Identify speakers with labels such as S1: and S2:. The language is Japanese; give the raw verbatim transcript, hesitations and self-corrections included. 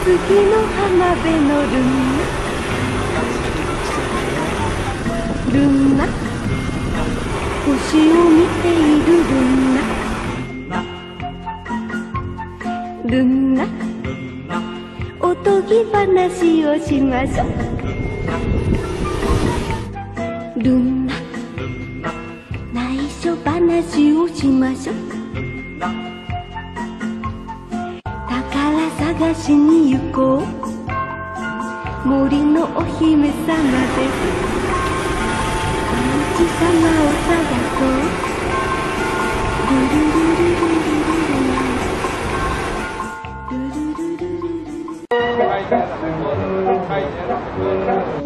S1: 月の浜辺のルンナルンナ星を見ているルンナルンナおとぎ話をしましょうルンナ内緒話をしましょう宝探しに行こう森のお姫様です王子様を探そうルルルルルルルルルルルルルルル